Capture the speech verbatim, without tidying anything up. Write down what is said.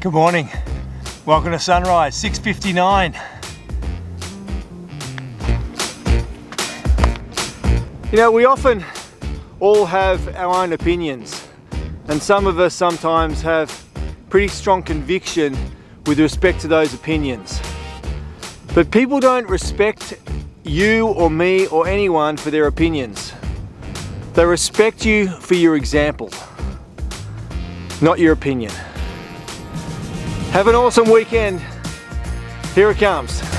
Good morning. Welcome to Sunrise, six fifty-nine. You know, we often all have our own opinions, and some of us sometimes have pretty strong conviction with respect to those opinions. But people don't respect you or me or anyone for their opinions. They respect you for your example, not your opinion. Have an awesome weekend. Here it comes.